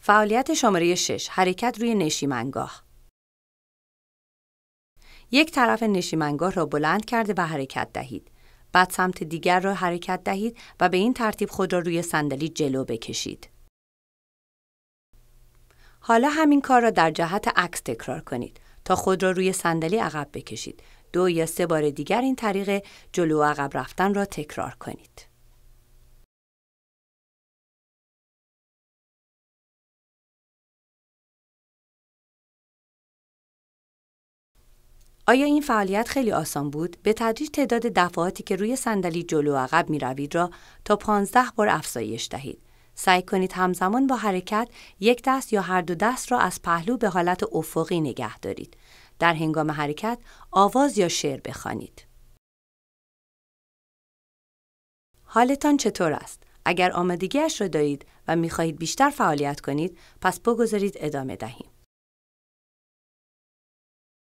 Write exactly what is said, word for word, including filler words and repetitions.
فعالیت شماره شش، حرکت روی نشیمنگاه. یک طرف نشیمنگاه را بلند کرده و حرکت دهید. بعد سمت دیگر را حرکت دهید و به این ترتیب خود را روی صندلی جلو بکشید. حالا همین کار را در جهت عکس تکرار کنید تا خود را روی صندلی عقب بکشید. دو یا سه بار دیگر این طریق جلو و عقب رفتن را تکرار کنید. آیا این فعالیت خیلی آسان بود؟ به تدریج تعداد دفعاتی که روی صندلی جلو و عقب می روید را تا پانزده بار افزایش دهید. سعی کنید همزمان با حرکت یک دست یا هر دو دست را از پهلو به حالت افقی نگه دارید. در هنگام حرکت آواز یا شعر بخوانید. حالتان چطور است؟ اگر آمادگیش را دارید و می خواهید بیشتر فعالیت کنید، پس بگذارید ادامه دهیم.